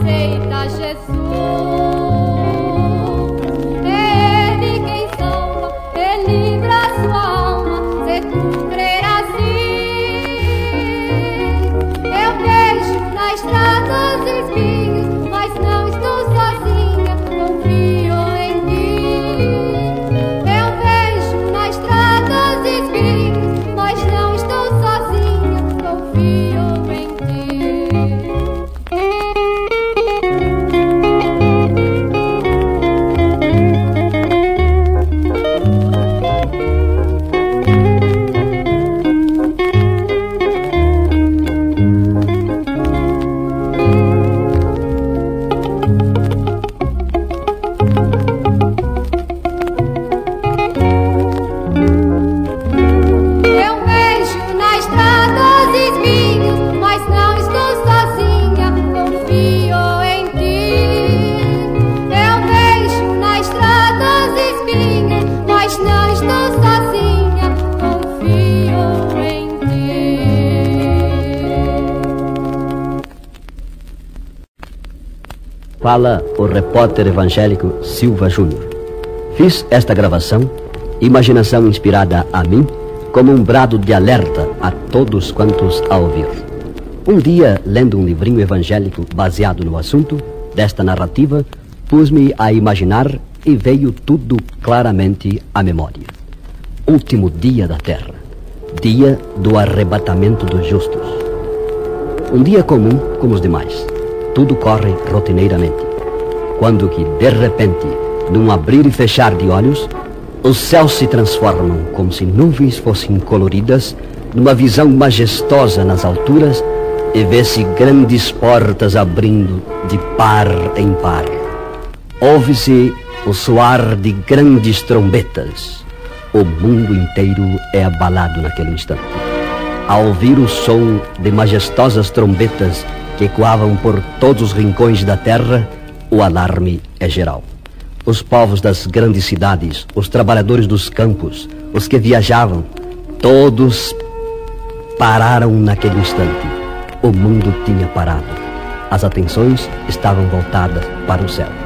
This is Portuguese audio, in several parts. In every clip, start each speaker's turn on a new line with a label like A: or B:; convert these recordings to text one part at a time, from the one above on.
A: aceita Jesus. É Ele quem salva, Ele livra a sua alma, se tu crer assim. Eu vejo na estrada os espinhos, mas não estou sozinha, confio em ti. Eu vejo na estrada os espinhos, mas não estou sozinha, confio em ti. Eu vejo na estrada os espinhos, mas não estou sozinha, confio em ti. Eu vejo na estrada os espinhos, mas não estou sozinha, confio em ti.
B: Fala o repórter evangélico Silva Júnior. Fiz esta gravação, imaginação inspirada a mim, como um brado de alerta a todos quantos a ouvir. Um dia, lendo um livrinho evangélico baseado no assunto desta narrativa, pus-me a imaginar e veio tudo claramente à memória. Último dia da terra, dia do arrebatamento dos justos. Um dia comum como os demais, tudo corre rotineiramente. Quando que, de repente, num abrir e fechar de olhos, os céus se transformam como se nuvens fossem coloridas numa visão majestosa nas alturas e vê-se grandes portas abrindo de par em par. Ouve-se o soar de grandes trombetas. O mundo inteiro é abalado naquele instante. Ao ouvir o som de majestosas trombetas que ecoavam por todos os rincões da terra, o alarme é geral. Os povos das grandes cidades, os trabalhadores dos campos, os que viajavam, todos pararam naquele instante. O mundo tinha parado. As atenções estavam voltadas para os céus.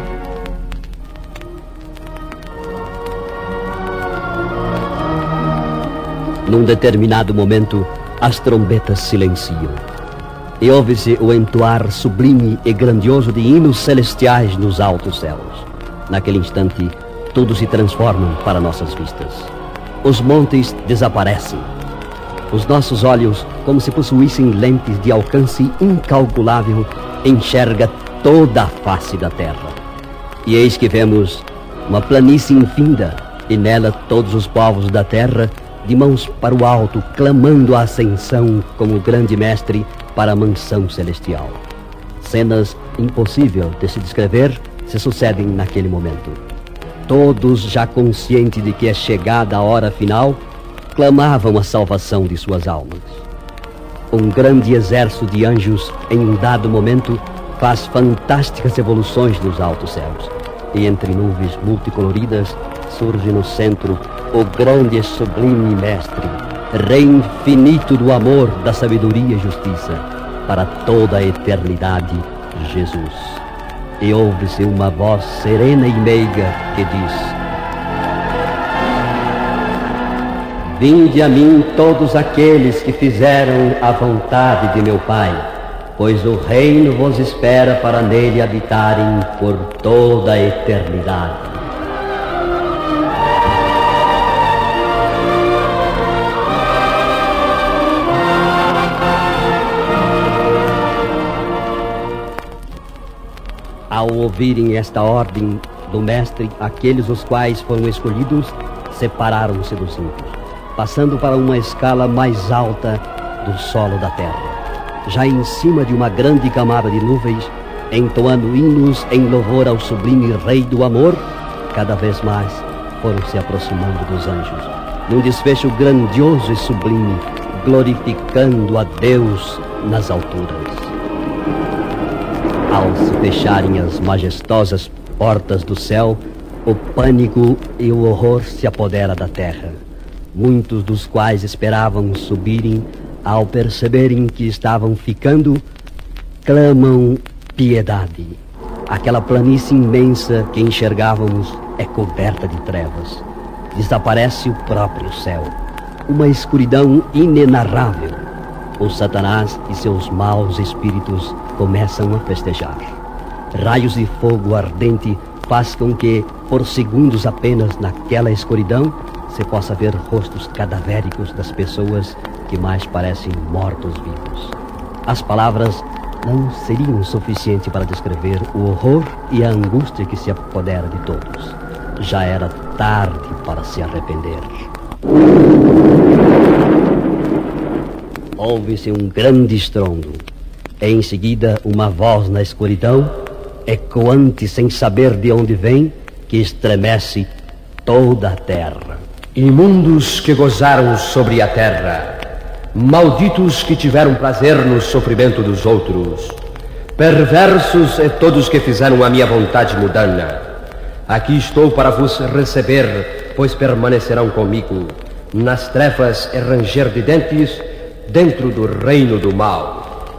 B: Num determinado momento, as trombetas silenciam. E ouve-se o entoar sublime e grandioso de hinos celestiais nos altos céus. Naquele instante, tudo se transforma para nossas vistas. Os montes desaparecem. Os nossos olhos, como se possuíssem lentes de alcance incalculável, enxerga toda a face da terra. E eis que vemos uma planície infinda, e nela todos os povos da terra, de mãos para o alto, clamando a ascensão como grande mestre para a mansão celestial. Cenas impossíveis de se descrever se sucedem naquele momento. Todos, já conscientes de que é chegada a hora final, clamavam a salvação de suas almas. Um grande exército de anjos, em um dado momento, faz fantásticas evoluções nos altos céus. E entre nuvens multicoloridas, surge no centro o grande e sublime mestre, Rei infinito do amor, da sabedoria e justiça, para toda a eternidade, Jesus. E ouve-se uma voz serena e meiga que diz: Vinde a mim todos aqueles que fizeram a vontade de meu Pai, pois o reino vos espera para nele habitarem por toda a eternidade. Ao ouvirem esta ordem do Mestre, aqueles os quais foram escolhidos separaram-se dos outros, passando para uma escala mais alta do solo da terra. Já em cima de uma grande camada de nuvens, entoando hinos em louvor ao sublime Rei do Amor, cada vez mais foram se aproximando dos anjos, num desfecho grandioso e sublime, glorificando a Deus nas alturas. Ao se fecharem as majestosas portas do céu, o pânico e o horror se apodera da terra. Muitos dos quais esperavam subirem, ao perceberem que estavam ficando, clamam piedade. Aquela planície imensa que enxergávamos é coberta de trevas. Desaparece o próprio céu. Uma escuridão inenarrável. O Satanás e seus maus espíritos começam a festejar. Raios de fogo ardente faz com que, por segundos apenas naquela escuridão, se possa ver rostos cadavéricos das pessoas que mais parecem mortos-vivos. As palavras não seriam suficientes para descrever o horror e a angústia que se apodera de todos. Já era tarde para se arrepender. Ouve-se um grande estrondo. Em seguida, uma voz na escuridão, ecoante sem saber de onde vem, que estremece toda a terra.
C: Imundos que gozaram sobre a terra, malditos que tiveram prazer no sofrimento dos outros, perversos e todos que fizeram a minha vontade mundana, aqui estou para vos receber, pois permanecerão comigo nas trevas e ranger de dentes dentro do reino do mal.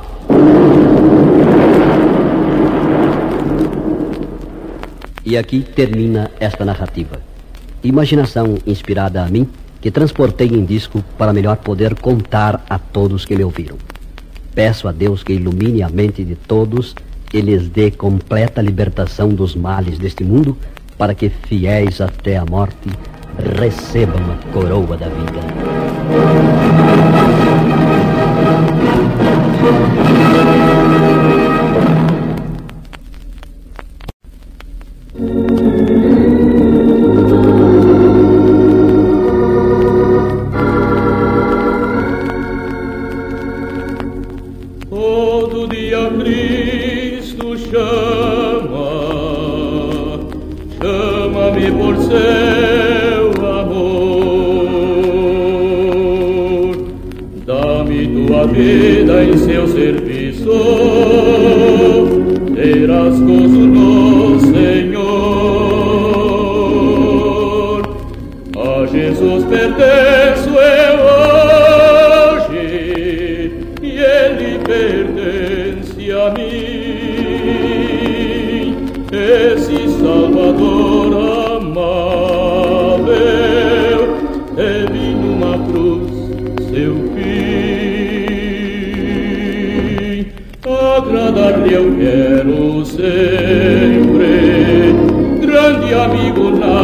B: E aqui termina esta narrativa. Imaginação inspirada a mim, que transportei em disco para melhor poder contar a todos que me ouviram. Peço a Deus que ilumine a mente de todos e lhes dê completa libertação dos males deste mundo, para que, fiéis até a morte, recebam a coroa da vida.
D: Todo dia Cristo chama-me por seu amor. Dá-me tua vida em seu serviço, terás gozo no Senhor. A Jesus pertenço eu hoje, e Ele pertence a mim. Esse Salvador amável teve numa cruz seu fim. Agradar-lhe eu quero sempre, grande amigo na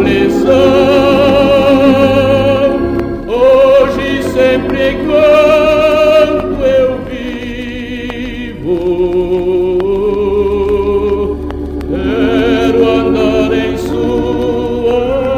D: aflição. Hoje sempre enquanto eu vivo, quero andar em sua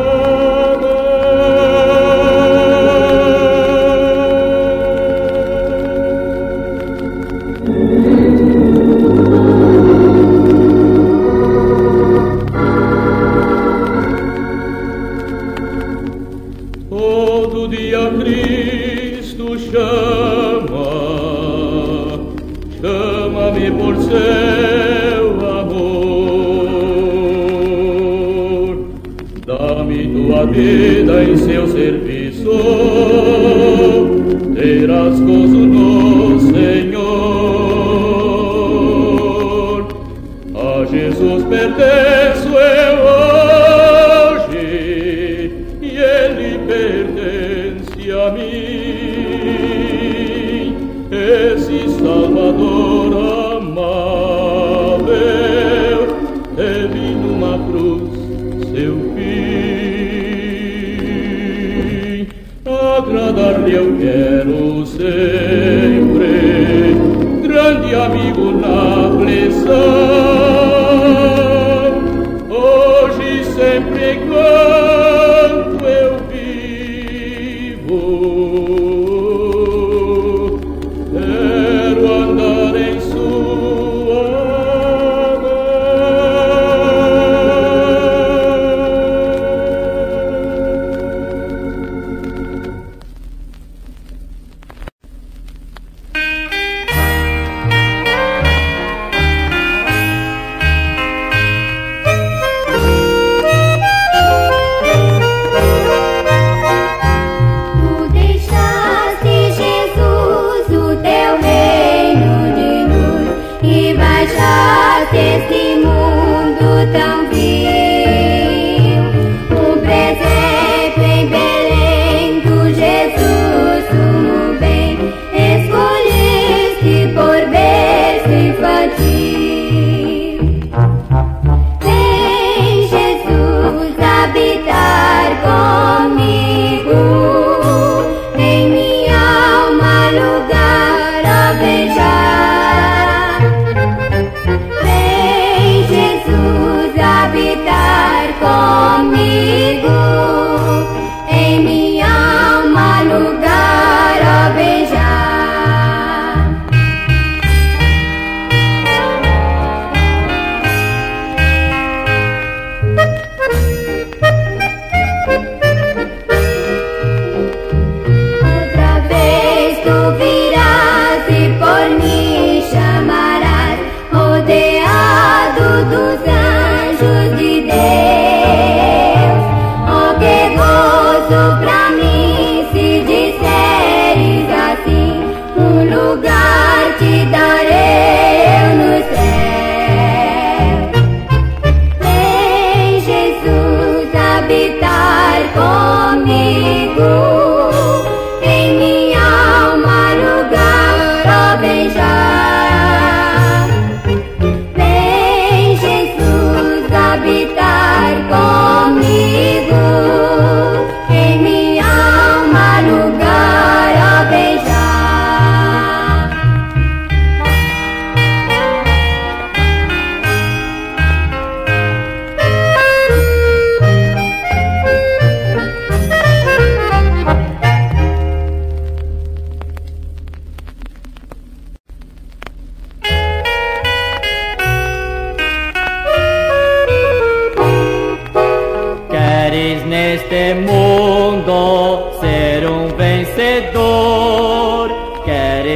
D: Todo dia Cristo chama-me por seu amor. Dá-me tua vida em seu serviço, terás gozo no Senhor. A Jesus pertenço eu hoje, e Ele pertence a mim. Esse Salvador amável teve numa cruz seu fim. Agradar-lhe eu quero sempre, grande amigo na aflição. Hoje sempre enquanto eu vivo, quero andar em sua mão.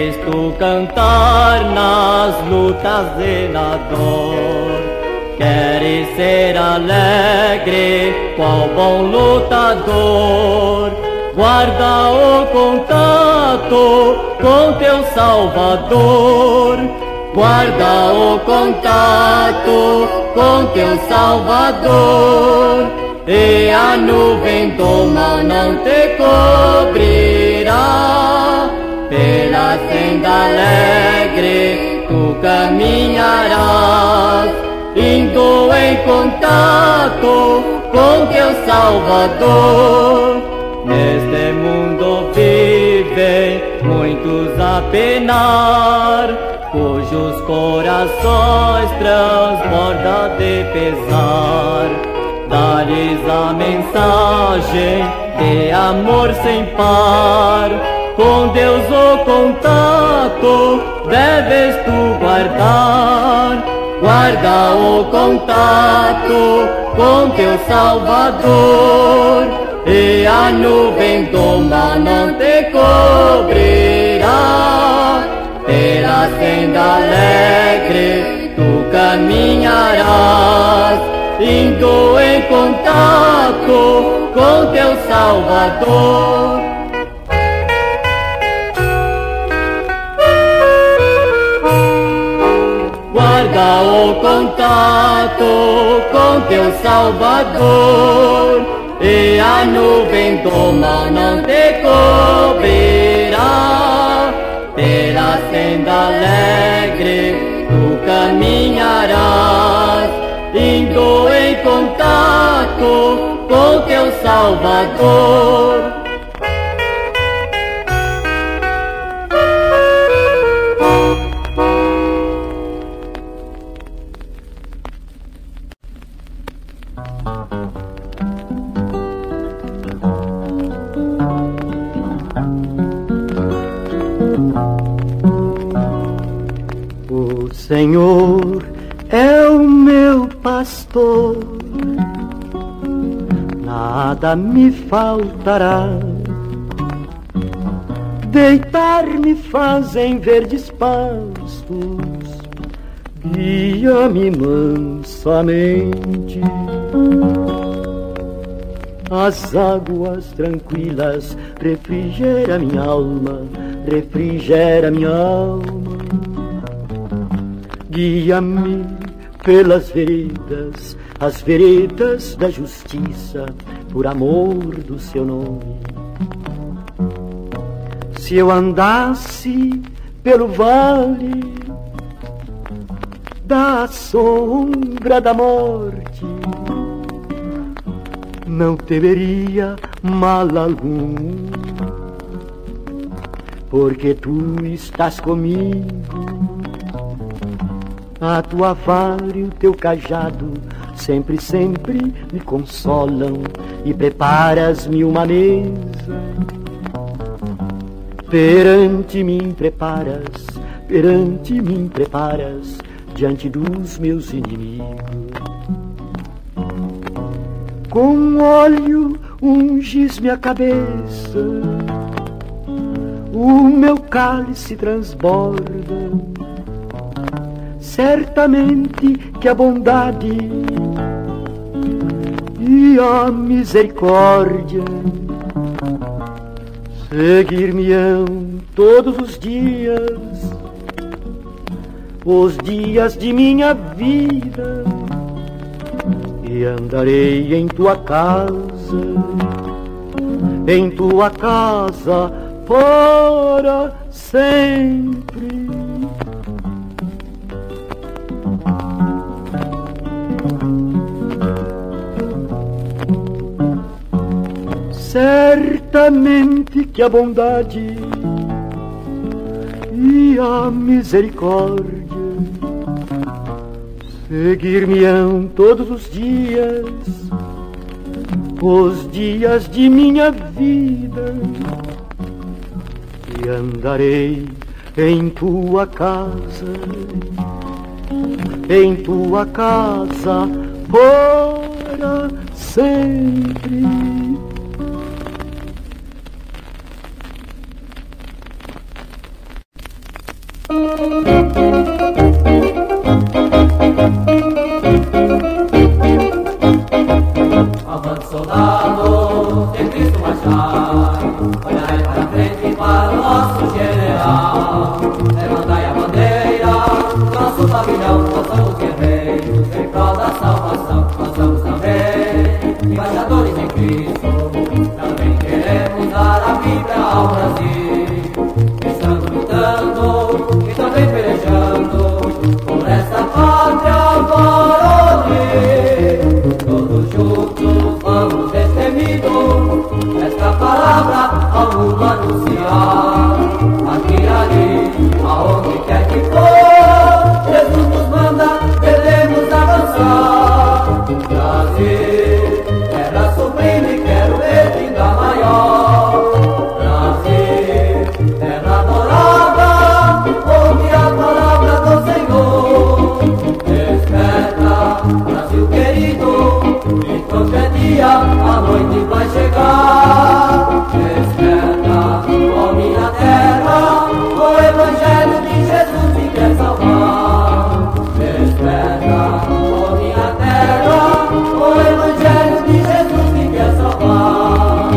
E: deves tu cantar nas lutas e na dor. Queres ser alegre, qual bom lutador. Guarda o contato com teu Salvador. Guarda o contato com teu Salvador. E a nuvem do mal não te cobrirá. Pela senda alegre tu caminharás, indo em contato com teu Salvador. Neste mundo vivem muitos a penar, cujos corações transborda de pesar. Dá-lhes a mensagem de amor sem par. Com Deus o contato deves tu guardar. Guarda o contato com teu Salvador. E a nuvem do mal não te cobrirá. Pela senda alegre tu caminharás, indo em contato com teu Salvador. Guarda o contato com teu Salvador. E a nuvem do mal não te cobrirá. Pela senda alegre tu caminharás, indo em contato com teu Salvador.
F: O Senhor é o meu pastor, nada me faltará. Deitar-me faz em verdes pastos, guia-me mansamente. As águas tranquilas refrigera minha alma, refrigera minha alma. Guia-me pelas veredas, as veredas da justiça, por amor do seu nome. Se eu andasse pelo vale da sombra da morte, não temeria mal algum, porque tu estás comigo. A tua vara e o teu cajado sempre, sempre me consolam, e preparas-me uma mesa. Perante mim preparas, diante dos meus inimigos. Com óleo unges minha cabeça, o meu cálice transborda. Certamente que a bondade e a misericórdia seguir-me-ão todos os dias de minha vida, e andarei em tua casa para sempre. Certamente que a bondade e a misericórdia seguir-me-ão todos os dias de minha vida, e andarei em tua casa para sempre.
E: Avante, soldados, de Cristo marchai, olhai para frente para o nosso general. Levantai a bandeira, nosso pavilhão, nós somos guerreiros, em prol da salvação. Nós somos também embaixadores em Cristo, também queremos dar a vida ao Brasil. Estamos lutando e também pelejando por essa pátria varonil. Todos juntos vamos destemidos esta palavra ao mundo anunciar. Aqui e ali, aonde quer que for, Jesus nos manda, devemos avançar. Brasil, terra sublime, quero ver vida maior. Brasil, terra adorada, ouve a palavra do Senhor. Desperta, Brasil querido, enquanto é dia, a noite vai chegar. Desperta, ó minha terra, o Evangelho de Jesus te quer salvar. Desperta, ó minha terra, o Evangelho de Jesus te quer salvar.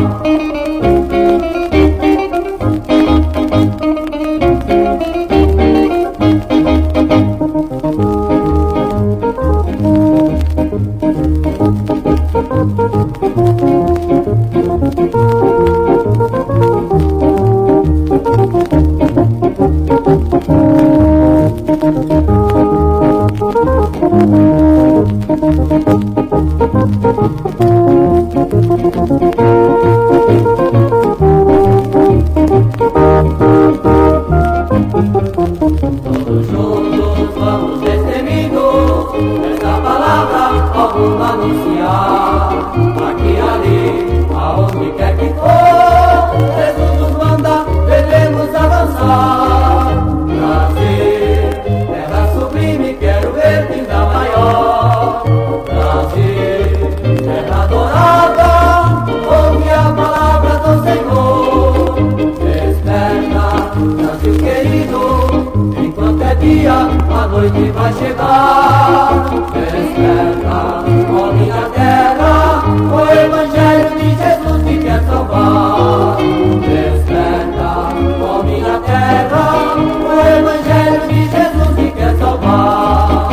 E: Todos juntos vamos destemidos esta palavra ao mundo anunciar. Aqui e ali, aonde quer que for, Jesus nos manda, devemos avançar. Brasil, terra sublime, quero ver vida maior. Brasil, terra adorada, ouve a palavra do Senhor. Desperta, Brasil querido, enquanto é dia, a noite vai chegar. Desperta, ó minha terra, o Evangelho de Jesus te quer salvar. Desperta, ó minha terra, o Evangelho de Jesus te quer salvar.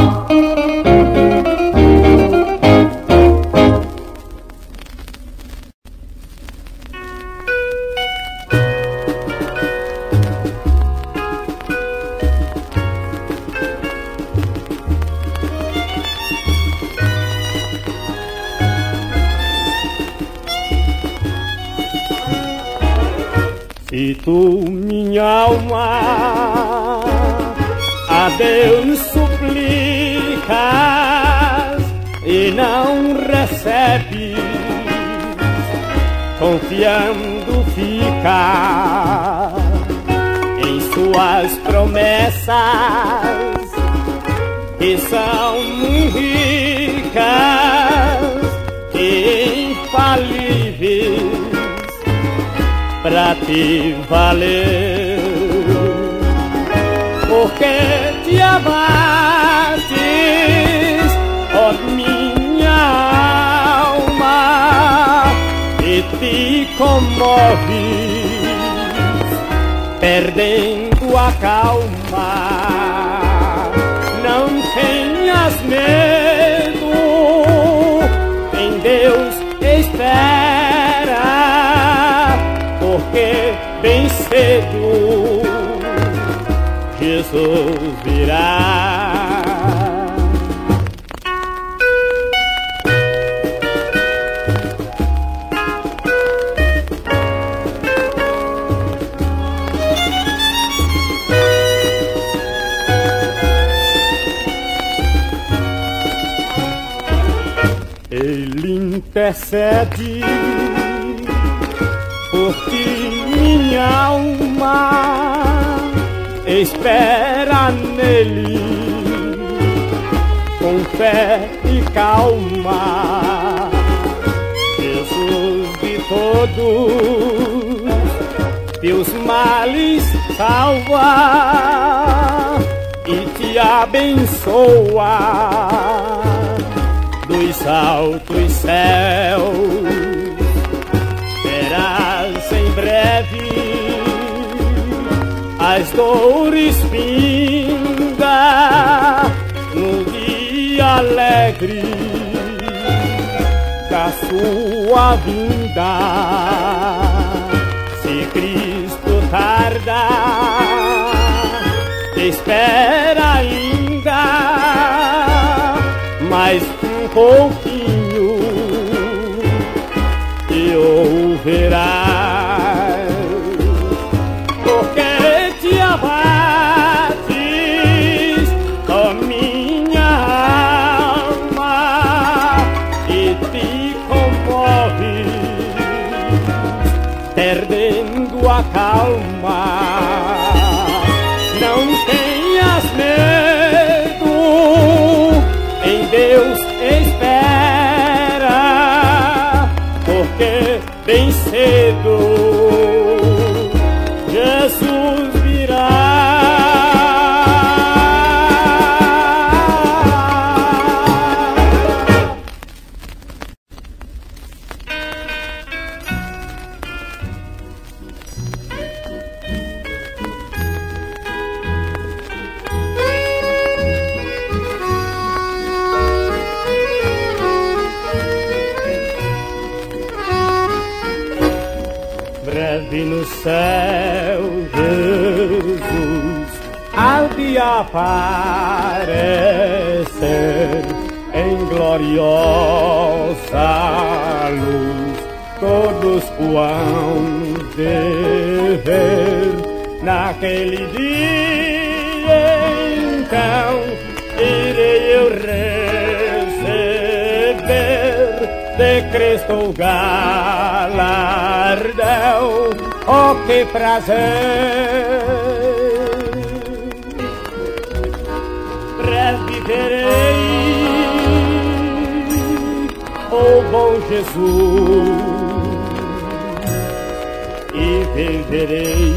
D: Se tu, minha alma, a Deus suplicas e não recebes, confiando fica em suas promessas, que são ricas e infalíveis, pra te valer, porque te abates, ó minha alma, e te comoves, perdendo a calma. Não tenhas medo, em Deus espera, porque bem cedo Jesus virá. Ele intercede por ti, minha alma, espera nele com fé e calma. Jesus de todos teus males salva. abençoa dos altos céus. Verás em breve as dores findar no dia alegre da sua vinda. Se Cristo tarda, espera ainda mais um pouquinho e ouvirás, porque te abates, ó minha alma, e te comoves, perdendo a calma. Não tenhas medo, em Deus espera, porque bem cedo Jesus virá. Breve no céu, Jesus há de aparecer em gloriosa luz. Todos vão ver naquele dia. Então irei eu receber de Cristo o galardão. Oh, que prazer! Breve verei o bom Jesus e viverei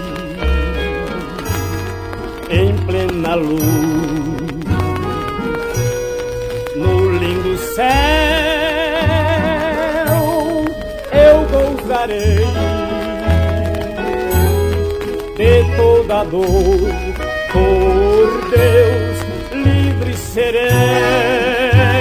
D: em plena luz no lindo céu. Eu gozarei de toda dor, por Deus livre serei.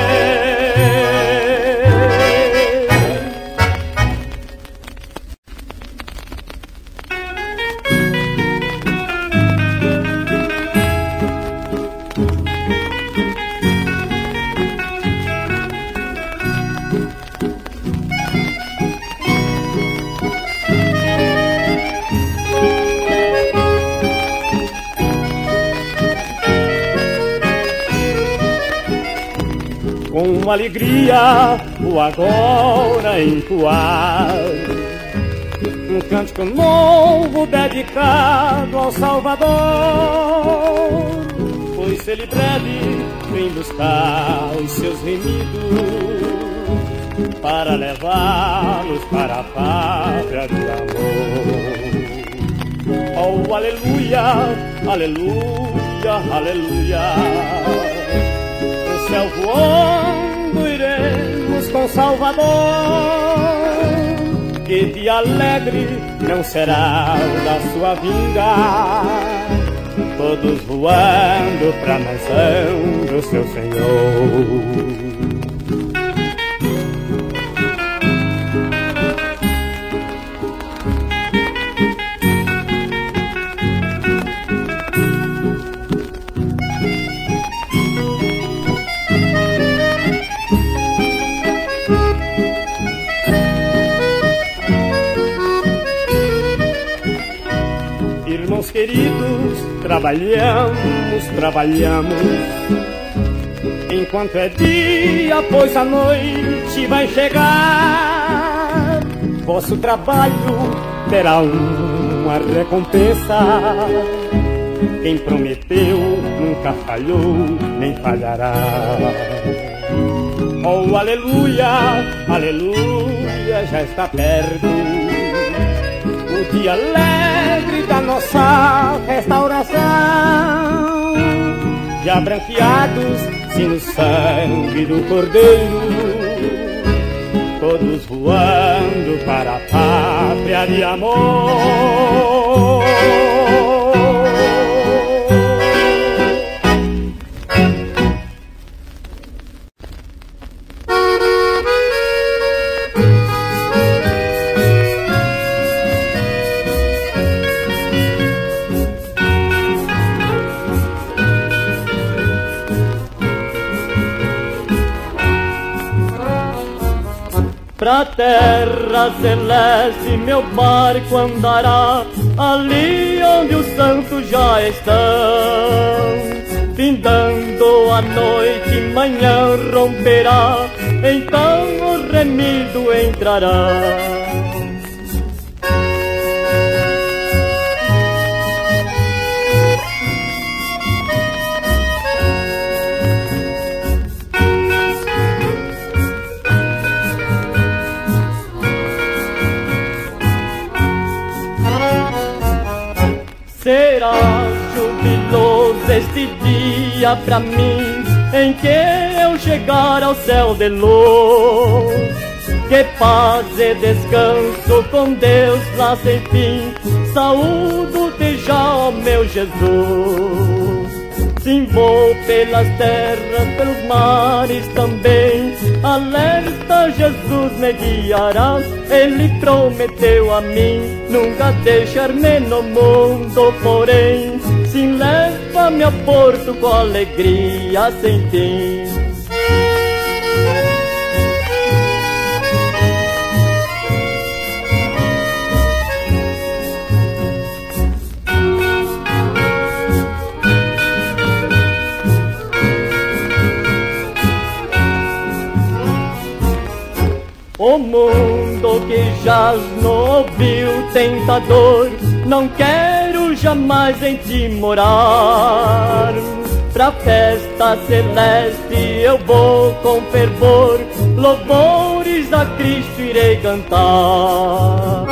D: Com alegria vou agora entoar um cântico novo dedicado ao Salvador, pois ele breve vem buscar os seus remidos para levá-los para a pátria de amor. Oh, aleluia, aleluia, aleluia. No céu voando iremos com Salvador. Que dia alegre não será o da sua vinda, todos voando pra mansão do seu Senhor. Irmãos queridos, trabalhamos, enquanto é dia, pois a noite vai chegar. Vosso trabalho terá uma recompensa, quem prometeu nunca falhou, nem falhará. Oh, aleluia, aleluia, já está perto o dia alegre da nossa restauração. dia branqueados, sim no sangue do cordeiro, todos voando para a pátria de amor. Pra terra celeste meu barco andará, ali onde os santos já estão. Findando a noite, manhã romperá, então o remido entrará. Será jubiloso este dia pra mim, em que eu chegar ao céu de luz. Que paz e descanso com Deus lá sem fim, saúdo-te já, ó meu Jesus. Sim, vou pelas terras, pelos mares também, alerta, Jesus me guiará. Ele prometeu a mim nunca deixar-me no mundo, porém sim, leva-me a porto com alegria sem fim. O mundo que jaz no ouvido tentador, não quero jamais em ti morar. Pra festa celeste eu vou com fervor, louvores a Cristo irei cantar.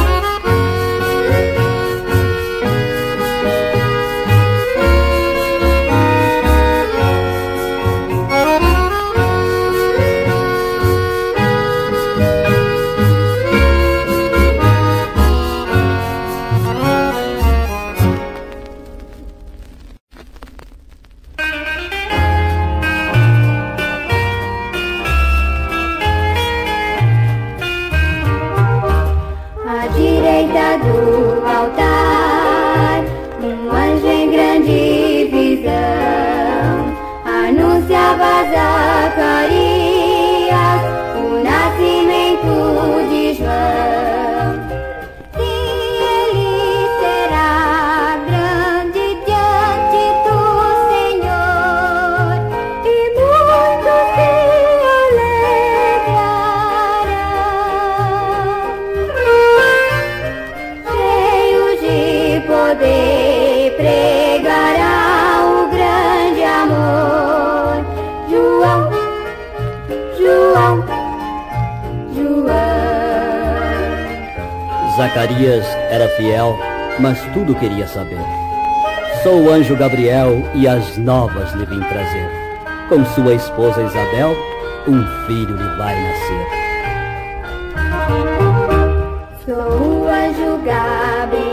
A: Do altar, anjo em grande visão anunciava a Zacarias o nascimento de João. E ele será grande diante do Senhor, e muitos se alegrarão. Poder pregará o grande amor. João, João, João.
B: Zacarias era fiel, mas tudo queria saber. Sou o anjo Gabriel e as novas lhe vim trazer. Com sua esposa Isabel, um filho lhe vai nascer.
A: Sou o anjo Gabriel,